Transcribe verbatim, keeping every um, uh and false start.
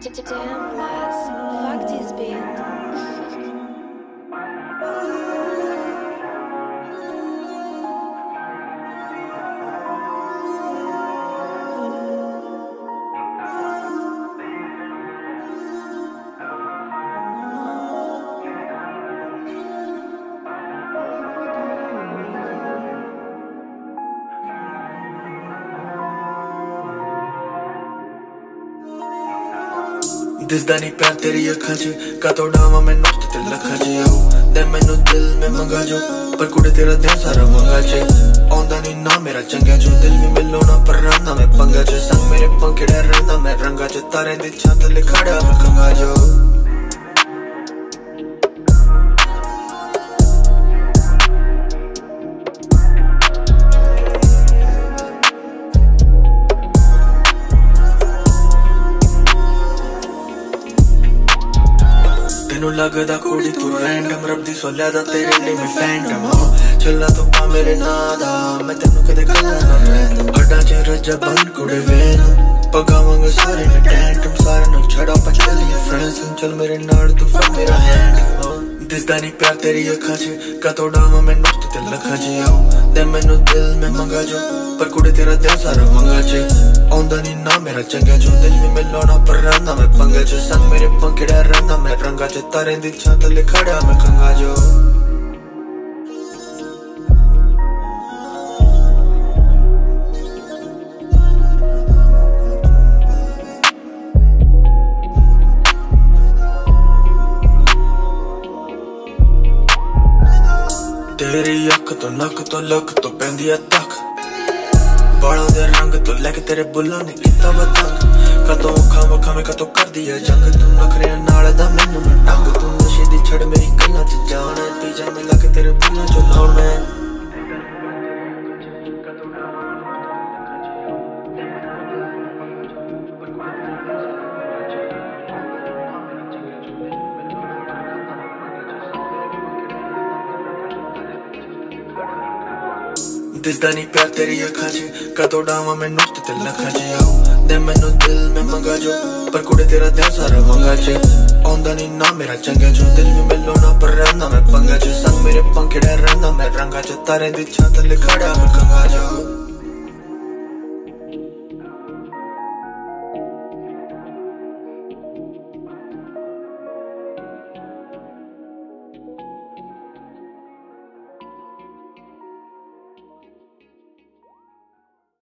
Damn, Les. Fuck this beat. दिसदा नहीं प्यार तेरी अखां च कतों डावां मैं नुक्त ते लखां च आऊं ते मैनू दिल में मंगा जो पर कुड़े तेरा ध्यान सारा मंगा च आउंदा नहीं ना मेरा चंगा जो दिल भी मिलो ना पर रंदा मैं पंगा च संग मेरे पंखड़े रंदा मैं रंगा च तारे दी छत ले खड़ा मैं कंगा जो तेनू लगदा कुड़ी तू रैंडम रब दी सोल्या दा तेरे लिए मैं फैंटम चला तो पा मेरे नां दा मैं तेनू कदे कल्ला ना रहंदा हड्डां च रज्जा बन कुड़े वेन पगावांगे सारे ने टैंटम सारे नु छड़ा पा चलिए फ्रेंड्स चल मेरे नाल तू फड़ मेरा हैंड दिसदा नहीं प्यार तेरी अखां च कतों डावां मैं नुक्त ते लखां च आऊं ते मैनू दिल में मंगा जो पर कुड़े तेरा ध्यान सारा मंगा च आउंदा नहीं ना मेरा चंगा जो दिल भी मिलो ना पर रंदा मैं पंगा च संग मेरे पंखड़े रंदा मैं रंगा च तारे दी छत ले खड़ा मैं कंगा जो तेरी अख तो नक तो लक तो पैंदी तक बालों दे रंग तो लैके तेरे बुल्लों ने किता वतंग कतों अखां वखां में कतों कर दी है जंग तू नखरे नाल दा मैनू ना टंग तू नशे दी छड़ मेरी गल्लां च जान पीजा में लग तेरे बुल्लों चो लाउण मैं दिसदा नहीं प्यार तेरी अखां च कतों डावां मैं नुक्त ते लखां च आऊं ते मैनू दिल में मंगा जो पर कुड़े तेरा ध्यान सारा मंगा च आउंदा नहीं ना मेरा चंगा जो दिल भी मिलो ना पर रंदा मैं पंगा च संग मेरे पंखड़े रंदा मैं रंगा च तारे दी छत ले खड़ा मैं कंगा जो।